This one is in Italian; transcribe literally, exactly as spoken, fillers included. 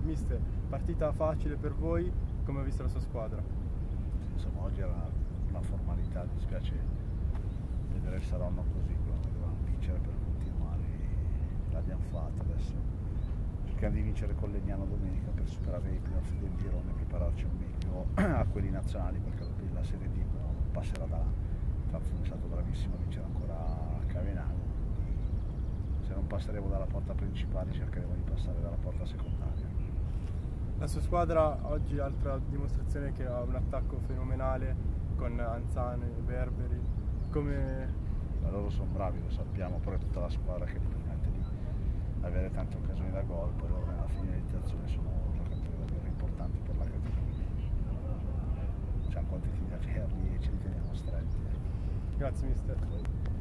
Mister, partita facile per voi, come ha visto la sua squadra? Insomma, oggi era una formalità, dispiace vedere il Saronno così, però dovevamo vincere per continuare, l'abbiamo fatto. Adesso cerchiamo di vincere con Legnano domenica per superare i playoff del girone e prepararci un meglio a quelli nazionali, perché la Serie D passerà da Trabzon, è stato bravissimo a vincere ancora a Cavenago. Se non passeremo dalla porta principale cercheremo di passare dalla porta secondaria. La sua squadra oggi altra dimostrazione che ha un attacco fenomenale con Anzane e Berberi. Come... Ma loro sono bravi, lo sappiamo, però è tutta la squadra che permette di avere tante occasioni da gol, poi loro nella finalizzazione sono giocatori davvero importanti per la categoria. C'è un quantità di ferri e ce li teniamo stretti. Grazie mister.